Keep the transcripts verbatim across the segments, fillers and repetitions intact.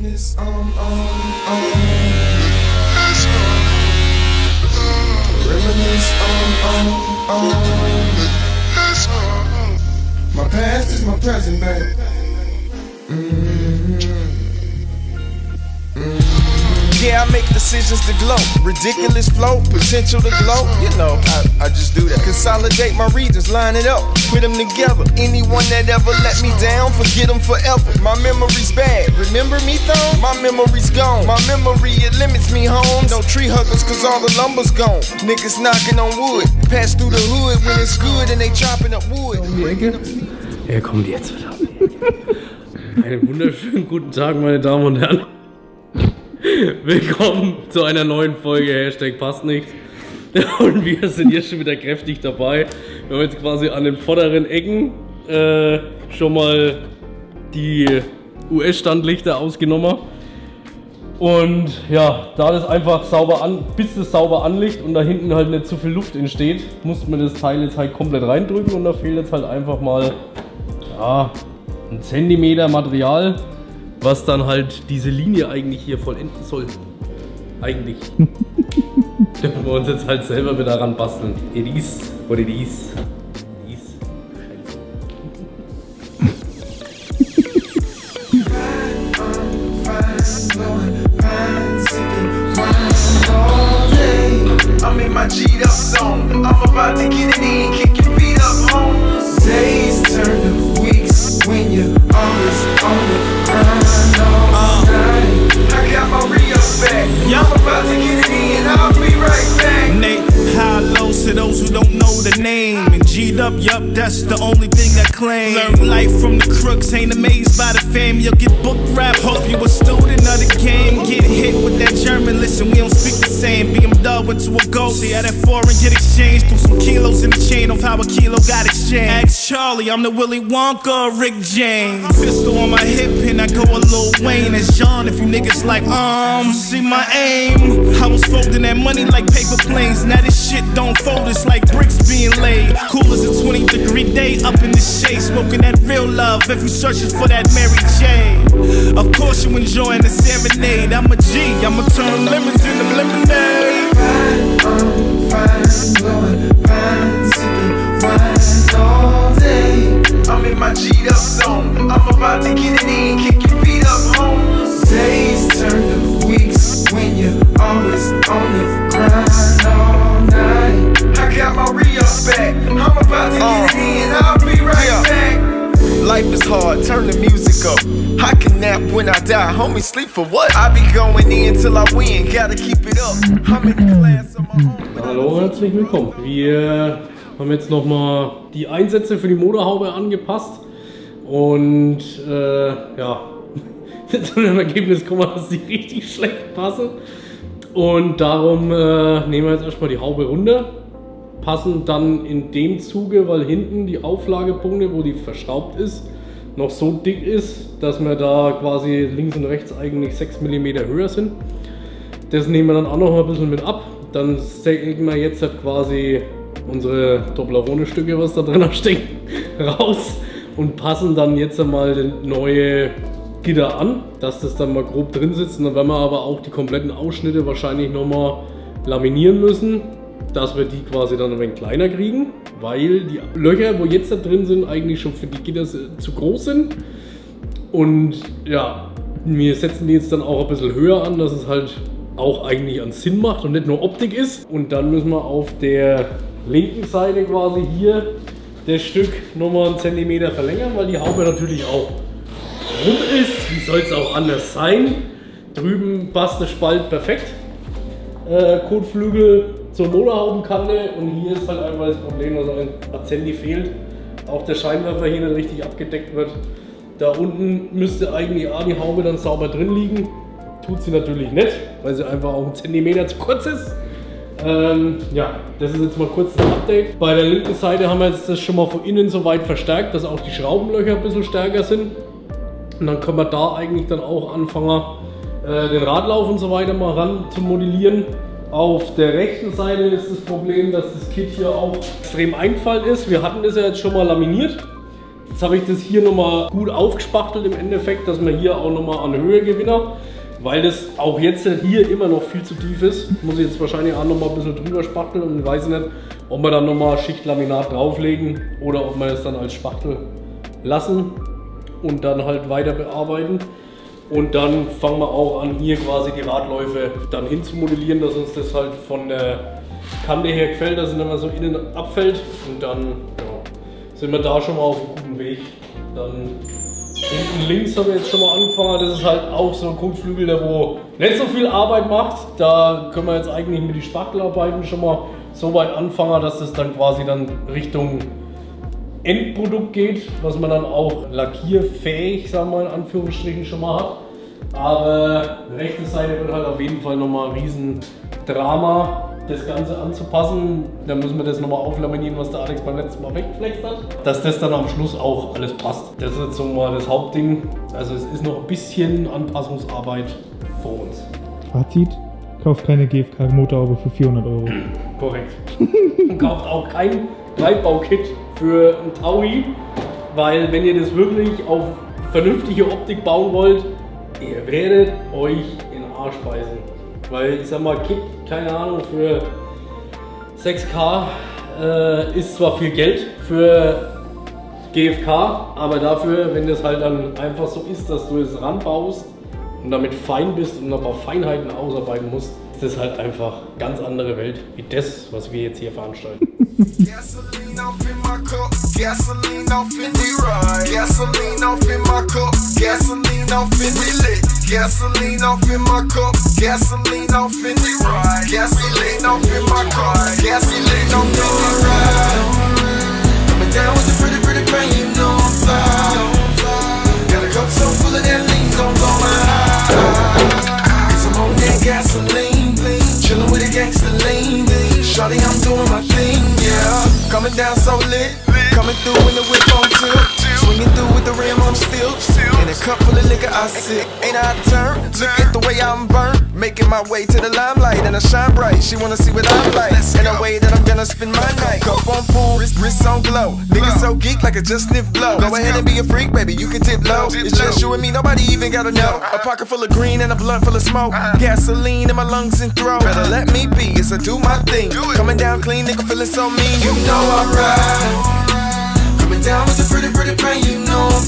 Reminisce on, on, on. Reminisce on, on, on. My past is my present, babe. Mm-hmm. Mm-hmm. Yeah, I make decisions to glow. Ridiculous flow, potential to glow. You know, I, I just do that. Consolidate my regions, line it up, put them together. Anyone that ever let me down, forget them forever. My memory's bad, remember me though? My memory's gone. My memory, it limits me home. No tree huggers, cause all the lumber's gone. Niggas knocking on wood, pass through the hood when it's good and they chopping up wood. Er kommt jetzt wieder. Einen wunderschönen guten Tag, meine Damen und Herren. Willkommen zu einer neuen Folge Hashtag passt nicht. Und wir sind jetzt schon wieder kräftig dabei. Wir haben jetzt quasi an den vorderen Ecken äh, schon mal die U S-Standlichter ausgenommen. Und ja, da das einfach sauber an, bis das sauber anliegt und da hinten halt nicht zu viel Luft entsteht, muss man das Teil jetzt halt komplett reindrücken und da fehlt jetzt halt einfach mal ja, ein Zentimeter Material, was dann halt diese Linie eigentlich hier vollenden soll. Eigentlich. Dürfen wir uns jetzt halt selber wieder ran basteln. It is what it is. It is. I'm in my G'd up zone. I'm about to get it in, kick your feet up home. Days turn to weeks when you're always on the grind all night. I got my re-up back. I'm about to get it in, I'll be right back. Nate, high low to those who don't know the name. And G'd up, yup, that's the only thing I claim. Learn life from the crooks, ain't amazed by the fame. You'll get book rap, hope you a student of the game. Get hit with that German, listen, we don't speak the same. B M W into a gold, see how that foreign get exchanged. Threw some kilos in the chain of how a kilo got exchanged. Ask Charlie, I'm the Willy Wonka, Rick James. Pistol on my hip and I go a Lil Wayne. As John, if you niggas like, um, see my aim. I was folding that money like paper planes. Now this shit don't fold, it's like bricks being laid. Cool as a twenty degree day up in the shade. Smoking that real love, if you searching for that Mary J. Of course you enjoying the serenade. I'm a G, I'ma turn lemons into lemonade. Fine, I'm fine, blowing fine, sipping wine all day. I'm in my G'd up zone. I'm about to get it in, kick your feet up home. Days turn to weeks when you're always on the grind all night. I got my re-up back. I'm about to get it in, I'll be right yeah. back. Life is hard, turn the music up. I can nap when I die, homie, sleep for what? I be going in till I win, gotta keep it up. I'm in the class on my own. Hallo, herzlich willkommen. Wir haben jetzt nochmal die Einsätze für die Motorhaube angepasst. Und äh, ja, zu dem Ergebnis kommen wir, dass die richtig schlecht passen. Und darum äh, nehmen wir jetzt erstmal die Haube runter. Passen dann in dem Zuge, weil hinten die Auflagepunkte, wo die verschraubt ist, noch so dick ist, dass wir da quasi links und rechts eigentlich sechs Millimeter höher sind. Das nehmen wir dann auch noch ein bisschen mit ab. Dann sägen wir jetzt halt quasi unsere Toblerone-Stücke, was da drin stecken, raus und passen dann jetzt einmal das neue Gitter an, dass das dann mal grob drin sitzt. Und dann werden wir aber auch die kompletten Ausschnitte wahrscheinlich nochmal laminieren müssen, dass wir die quasi dann ein wenig kleiner kriegen, weil die Löcher, wo jetzt da drin sind, eigentlich schon für die Gitter zu groß sind. Und ja, wir setzen die jetzt dann auch ein bisschen höher an, dass es halt auch eigentlich an Sinn macht und nicht nur Optik ist. Und dann müssen wir auf der linken Seite quasi hier das Stück nochmal einen Zentimeter verlängern, weil die Haube natürlich auch rund ist. Wie soll es auch anders sein? Drüben passt der Spalt perfekt. Äh, Kotflügel zur Motorhaubenkante und hier ist halt einfach das Problem, dass ein Zenti fehlt. Auch der Scheinwerfer hier nicht richtig abgedeckt wird. Da unten müsste eigentlich auch die Haube dann sauber drin liegen. Tut sie natürlich nicht, weil sie einfach auch einen Zentimeter zu kurz ist. Ähm, ja, das ist jetzt mal kurz ein Update. Bei der linken Seite haben wir jetzt das schon mal von innen so weit verstärkt, dass auch die Schraubenlöcher ein bisschen stärker sind. Und dann können wir da eigentlich dann auch anfangen, äh, den Radlauf und so weiter mal ran zu modellieren. Auf der rechten Seite ist das Problem, dass das Kit hier auch extrem eingefallen ist. Wir hatten das ja jetzt schon mal laminiert. Jetzt habe ich das hier nochmal gut aufgespachtelt im Endeffekt, dass man hier auch nochmal an Höhe gewinnt. Weil das auch jetzt hier immer noch viel zu tief ist, muss ich jetzt wahrscheinlich auch nochmal ein bisschen drüber spachteln und ich weiß nicht, ob wir dann nochmal Schicht Laminat drauflegen oder ob wir es dann als Spachtel lassen und dann halt weiter bearbeiten. Und dann fangen wir auch an, hier quasi die Radläufe dann hin zu modellieren, dass uns das halt von der Kante her gefällt, dass es nicht mehr so innen abfällt. Und dann ja, sind wir da schon mal auf einem guten Weg. Dann hinten links haben wir jetzt schon mal angefangen, das ist halt auch so ein Kotflügel, der wo nicht so viel Arbeit macht. Da können wir jetzt eigentlich mit den Spachtelarbeiten schon mal so weit anfangen, dass das dann quasi dann Richtung Endprodukt geht, was man dann auch lackierfähig, sagen wir in Anführungsstrichen, schon mal hat. Aber rechte Seite wird halt auf jeden Fall nochmal ein riesen Drama, das Ganze anzupassen. Dann müssen wir das nochmal auflaminieren, was der Alex beim letzten Mal weggeflext hat. Dass das dann am Schluss auch alles passt. Das ist jetzt so mal das Hauptding. Also es ist noch ein bisschen Anpassungsarbeit vor uns. Fazit, kauft keine G F K-Motorhaube für vierhundert Euro. Korrekt. Und kauft auch kein Breitbaukit für ein Taui, weil wenn ihr das wirklich auf vernünftige Optik bauen wollt, ihr werdet euch in den Arsch beißen. Weil ich sag mal, Kit, keine Ahnung, für sechs K äh, ist zwar viel Geld für G F K, aber dafür, wenn das halt dann einfach so ist, dass du es ranbaust und damit fein bist und ein paar Feinheiten ausarbeiten musst, ist das halt einfach ganz andere Welt wie das, was wir jetzt hier veranstalten. Gasoline off in my cup, gasoline off in the ride. Gasoline off in my cup, gasoline off in the lit. Gasoline off in my cup, gasoline off in the ride. Gasoline off in my cup, gasoline off in the ride. Coming down with the pretty, pretty pain, you know I'm fly. Got a cup so full of that lean, gon' blow my high. Cause I'm on that gasoline, chillin' with a gangster lean. Shawty, I'm doing my thing, yeah. Coming down so lit, coming through in the whip on tilt. Swinging through with the rim, I'm still in a cup full of liquor, I sip. Ain't I turn? Look at the way I'm burnt. Making my way to the limelight and I shine bright. She wanna see what I'm like in a way that I'm gonna spend my night. Cup on full, wrist, wrist on glow. Niggas so geek like I just sniff blow. Go ahead and be a freak, baby, you can tip low. It's just you and me, nobody even gotta know. A pocket full of green and a blunt full of smoke. Gasoline in my lungs and throat. Better let me be, it's a do my thing. Coming down clean, nigga feeling so mean. You know I'm right. Coming down with the pretty, pretty pain, you know I'm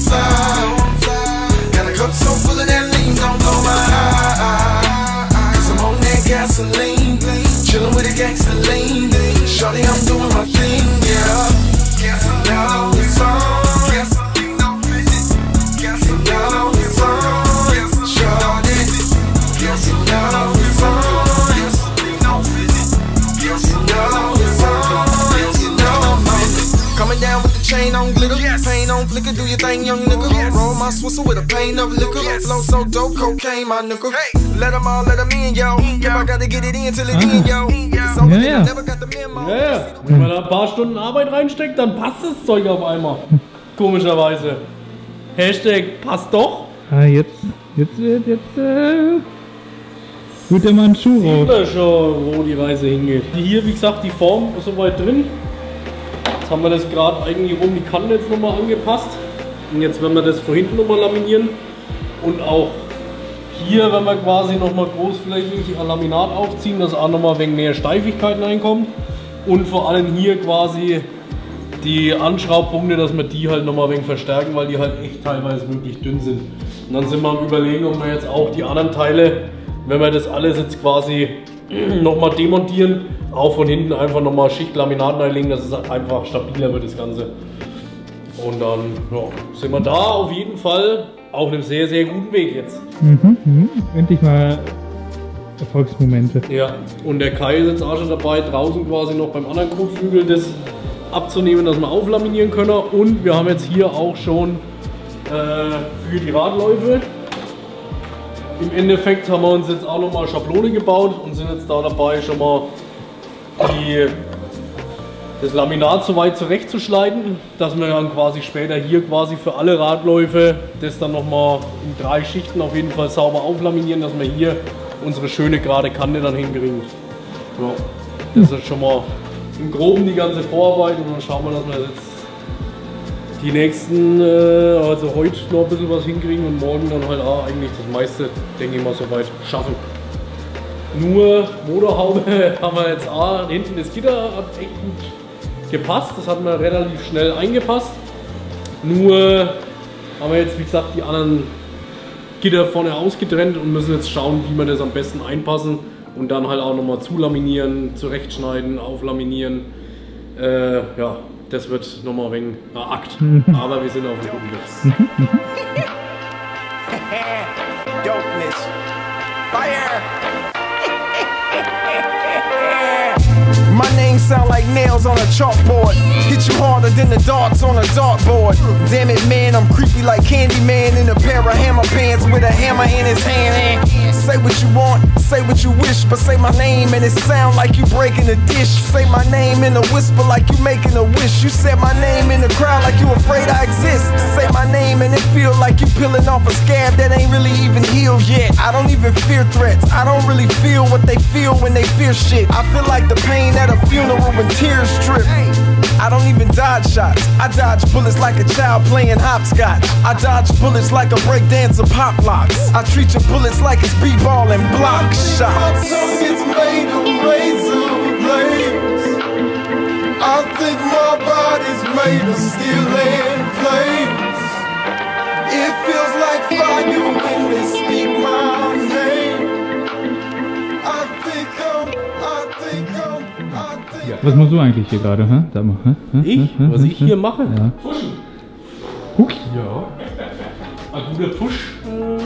fly. Got a cup so full of that lean, don't blow my high. Cause I'm on that gasoline, chillin' with a gangster lean. Shawty, I'm doing my thing, yeah. Now it's on. Gasoline off in it. Gasoline now it's on. Shawty. Gasoline now it's on. Gasoline off in it. Gasoline now it's on. You know I'm on it. Coming down with the chain on glitter, paint on flicker, do your thing, young nigga. Roll my swistle with a pain of liquor. Flow so dope, cocaine, my nigga. Let them all, let them in, yo. Yeah, I gotta get it in till it in, yo. Ja, ja. Ja, ja. Wenn man da ein paar Stunden Arbeit reinsteckt, dann passt das Zeug auf einmal. Komischerweise. Hashtag passt doch. Ah, jetzt, jetzt wird, jetzt, äh, wird der Mann einen Schuh Sieht raus. man schon, wo die Reise hingeht. Hier, wie gesagt, die Form ist soweit drin. Jetzt haben wir das gerade eigentlich um die Kante jetzt nochmal angepasst. Und jetzt werden wir das von hinten nochmal laminieren. Und auch hier werden wir quasi nochmal großflächig Laminat aufziehen, dass auch nochmal ein wenig mehr Steifigkeit reinkommt. Und vor allem hier quasi die Anschraubpunkte, dass wir die halt nochmal ein wenig verstärken, weil die halt echt teilweise wirklich dünn sind. Und dann sind wir am Überlegen, ob wir jetzt auch die anderen Teile, wenn wir das alles jetzt quasi nochmal demontieren, auch von hinten einfach nochmal Schicht Laminat reinlegen, dass es einfach stabiler wird, das Ganze. Und dann ja, sind wir da auf jeden Fall auf einem sehr, sehr guten Weg jetzt. Mhm, mhm. Endlich mal Erfolgsmomente. Ja, und der Kai ist jetzt auch schon dabei, draußen quasi noch beim anderen Kotflügel das abzunehmen, dass wir auflaminieren können. Und wir haben jetzt hier auch schon äh, für die Radläufe. Im Endeffekt haben wir uns jetzt auch nochmal Schablone gebaut und sind jetzt da dabei, schon mal die, das Laminat so weit zurechtzuschneiden, dass wir dann quasi später hier quasi für alle Radläufe das dann nochmal in drei Schichten auf jeden Fall sauber auflaminieren, dass wir hier unsere schöne gerade Kante dann hinkriegen. Ja, das ist schon mal im Groben die ganze Vorarbeit und dann schauen wir, dass wir jetzt die nächsten, äh, also heute noch ein bisschen was hinkriegen und morgen dann halt auch eigentlich das meiste, denke ich mal, soweit schaffen. Nur Motorhaube haben wir jetzt auch, hinten das Gitter hat echt gut gepasst, das hat mir relativ schnell eingepasst. Nur haben wir jetzt, wie gesagt, die anderen Gitter vorne ausgetrennt und müssen jetzt schauen, wie wir das am besten einpassen und dann halt auch nochmal zulaminieren, zurechtschneiden, auflaminieren. Äh, ja, das wird nochmal ein wenig ein Akt, aber wir sind auf dem guten Weg. Dopeness. Fire! My name sound like nails on a chalkboard. Hit you harder than the darts on a dartboard. Damn it, man, I'm creepy like Candyman in a pair of hammer pants with a hammer in his hand. Say what you want, say what you wish, but say my name and it sound like you breaking a dish. Say my name in a whisper like you making a wish. You said my name in the crowd like you afraid I exist. Say my name and it feel like you peeling off a scab that ain't really even healed yet. I don't even fear threats. I don't really feel what they feel when they fear shit. I feel like the pain at a funeral when tears strip. I don't even dodge shots. I dodge bullets like a child playing hopscotch. I dodge bullets like a breakdancer pop locks. I treat your bullets like it's b-ball and block shots. My tongue is made of razor blades. I think my body's made of steel and flames. It feels like fire when they speak my name. I think I'm, I think I'm, I think Ja, was machst du eigentlich hier gerade? Hä? Sag mal. Hä? Hä? Ich? Hä? Was Hä? ich hier mache? Ja. Pfuschen. Huck. Ja. Ein guter Push. Äh,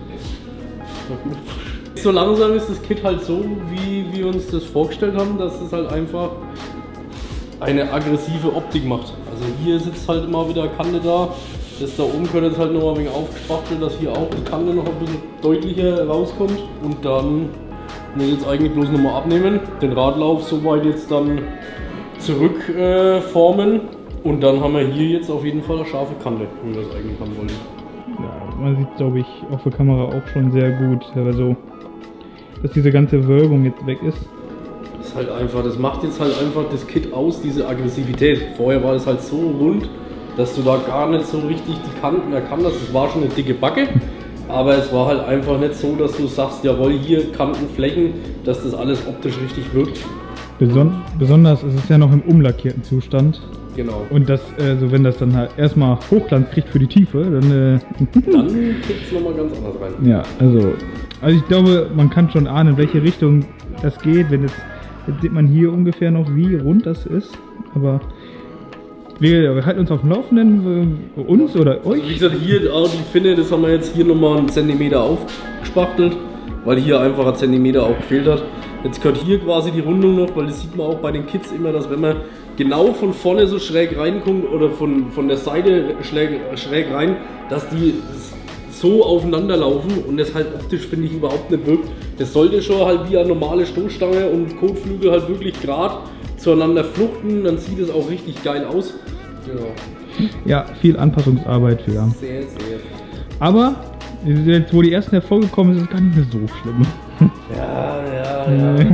so langsam ist das Kit halt so, wie wir uns das vorgestellt haben, dass es halt einfach eine aggressive Optik macht. Also hier sitzt halt immer wieder Kante da. Das da oben könnte jetzt halt noch ein wenig aufgespachtelt, dass hier auch die Kante noch ein bisschen deutlicher rauskommt. Und dann muss ich jetzt eigentlich bloß nochmal abnehmen, den Radlauf soweit jetzt dann zurück äh, formen. Und dann haben wir hier jetzt auf jeden Fall eine scharfe Kante, wie wir das eigentlich haben wollen. Ja, man sieht, glaube ich, auf der Kamera auch schon sehr gut, also, dass diese ganze Wölbung jetzt weg ist. Das ist halt einfach, das macht jetzt halt einfach das Kit aus, diese Aggressivität. Vorher war es halt so rund, dass du da gar nicht so richtig die Kanten erkannt hast. Es war schon eine dicke Backe, aber es war halt einfach nicht so, dass du sagst, jawohl, hier Kanten, Flächen, dass das alles optisch richtig wirkt. Beson besonders ist es ja noch im umlackierten Zustand. Genau. Und das, also wenn das dann halt erstmal Hochglanz kriegt für die Tiefe, dann... Äh, Dann kickt es nochmal ganz anders rein. ja, also, also ich glaube, man kann schon ahnen, in welche Richtung das geht. Wenn jetzt, jetzt sieht man hier ungefähr noch, wie rund das ist. Aber wir, wir halten uns auf dem Laufenden, äh, uns oder euch. Also wie gesagt, hier auch die Finne, das haben wir jetzt hier nochmal einen Zentimeter aufgespachtelt, weil hier einfach ein Zentimeter auch gefehlt hat. Jetzt gehört hier quasi die Rundung noch, weil das sieht man auch bei den Kids immer, dass wenn man genau von vorne so schräg reinkommt oder von, von der Seite schräg, schräg rein, dass die so aufeinander laufen und das halt optisch, finde ich, überhaupt nicht wirkt. Das sollte schon halt wie eine normale Stoßstange und Kotflügel halt wirklich gerade zueinander fluchten, dann sieht es auch richtig geil aus. Genau. Ja, viel Anpassungsarbeit für. Sehr, sehr. Aber jetzt, wo die ersten Erfolge kommen, ist es gar nicht mehr so schlimm. Ja, ja, ja, ja,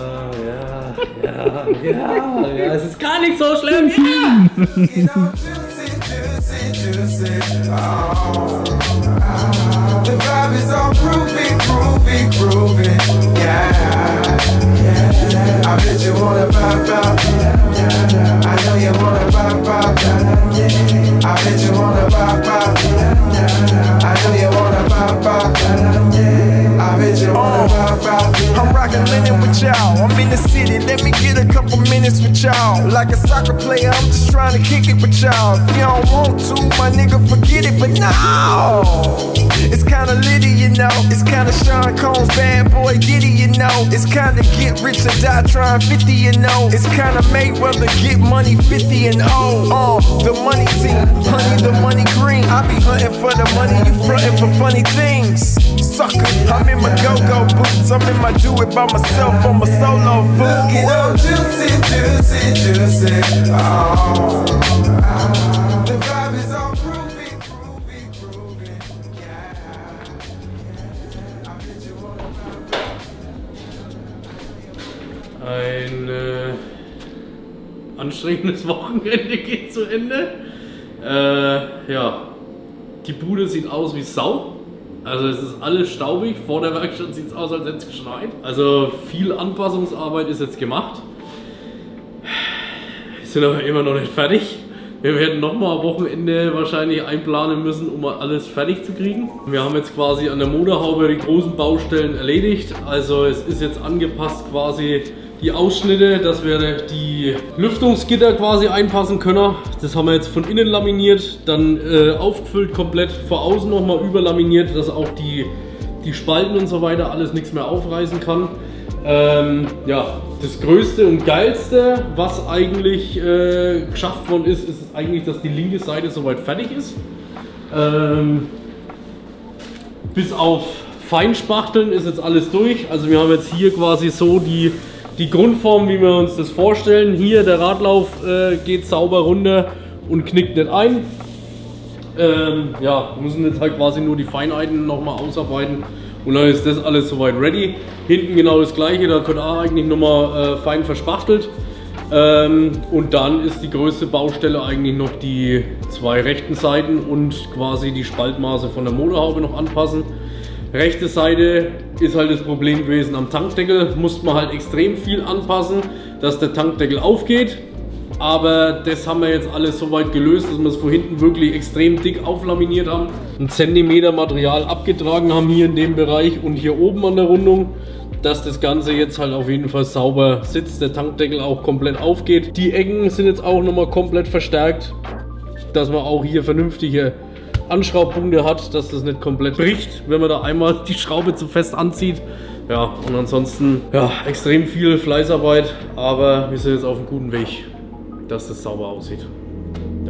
ja, ja, ja, ja, es ist gar nicht so schlimm, ja! You know, juicy, juicy, juicy. Oh, oh. The vibe is all groovy, groovy, groovy. Yeah, yeah. I bet you wanna pop out. I know you wanna pop out. I bet you wanna pop out. I know you wanna pop out. I bet you wanna pop out. I'm rockin' linen with y'all. I'm in the city, let me get a couple minutes with y'all. Like a soccer player, I'm just trying to kick it with y'all. If you don't want to, my nigga, forget it, but no. It's kinda litty, you know. It's kinda Sean Combs, bad boy Diddy, you know. It's kinda get rich or die trying fifty, you know. It's kinda Mayweather, get money fifty and oh. Uh, the money team, honey, the money green. I be hunting for the money, you frontin' for funny things. Sucker, I'm in my go-go boots. I'm in my do it by myself on my solo food. Look it up, juicy, juicy, juicy. Oh, oh. The vibe is all groovy, groovy, groovy. Yeah, yeah. I bet you wanna pop out. Ein äh, anstrengendes Wochenende geht zu Ende. Äh, ja, die Bude sieht aus wie Sau. Also es ist alles staubig. Vor der Werkstatt sieht es aus, als hätte es geschneit. Also viel Anpassungsarbeit ist jetzt gemacht. Wir sind aber immer noch nicht fertig. Wir werden nochmal am Wochenende wahrscheinlich einplanen müssen, um alles fertig zu kriegen. Wir haben jetzt quasi an der Motorhaube die großen Baustellen erledigt. Also es ist jetzt angepasst quasi die Ausschnitte, dass wir die Lüftungsgitter quasi einpassen können. Das haben wir jetzt von innen laminiert, dann äh, aufgefüllt komplett, vor außen nochmal überlaminiert, dass auch die, die Spalten und so weiter alles nichts mehr aufreißen kann. Ähm, ja, das Größte und Geilste, was eigentlich äh, geschafft worden ist, ist eigentlich, dass die linke Seite soweit fertig ist. Ähm, bis auf Feinspachteln ist jetzt alles durch. Also wir haben jetzt hier quasi so die, die Grundform, wie wir uns das vorstellen. Hier der Radlauf äh, geht sauber runter und knickt nicht ein. Ähm, ja, wir müssen jetzt halt quasi nur die Feinheiten nochmal ausarbeiten. Und dann ist das alles soweit ready. Hinten genau das gleiche, da wird auch eigentlich nochmal äh, fein verspachtelt. Ähm, und dann ist die größte Baustelle eigentlich noch die zwei rechten Seiten und quasi die Spaltmaße von der Motorhaube noch anpassen. Rechte Seite ist halt das Problem gewesen am Tankdeckel, musste man halt extrem viel anpassen, dass der Tankdeckel aufgeht. Aber das haben wir jetzt alles so weit gelöst, dass wir es von hinten wirklich extrem dick auflaminiert haben. Einen Zentimeter Material abgetragen haben hier in dem Bereich und hier oben an der Rundung, dass das Ganze jetzt halt auf jeden Fall sauber sitzt, der Tankdeckel auch komplett aufgeht. Die Ecken sind jetzt auch nochmal komplett verstärkt, dass man auch hier vernünftige Anschraubpunkte hat, dass das nicht komplett bricht, wenn man da einmal die Schraube zu fest anzieht. Ja, und ansonsten ja, extrem viel Fleißarbeit, aber wir sind jetzt auf einem guten Weg, dass das sauber aussieht. Ja.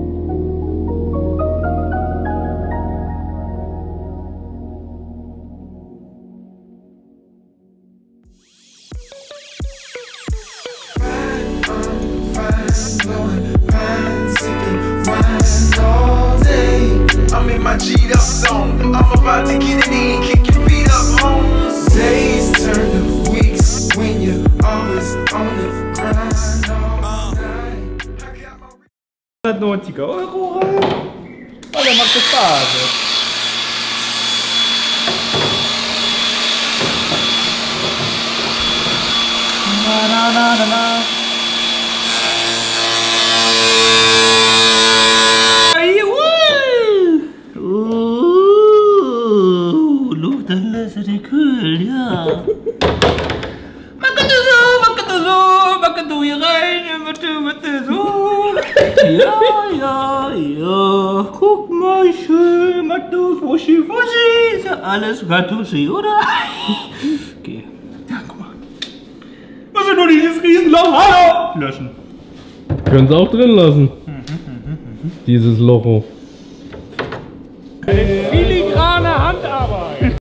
I'm in my G'd up zone. I'm about to get it in, kick your feet up home. Days turn to weeks when you're always on the grind all night. hundertneunzig Euro rein. Oh, der macht das Spaß. Na, na, na, na, na. Dann lasse die kühl, ja. Mach das so, mach das so, mach du hier rein, bitte, bitte so. Ja, ja, ja. Guck mal schön, mach du Fuschi, Fuschi. Ist ja alles Kartuschi, oder? Okay. Ja, guck mal. Muss ich nur dieses Riesenloch hallo löschen. Können Sie auch drin lassen. Dieses Locho. Hey.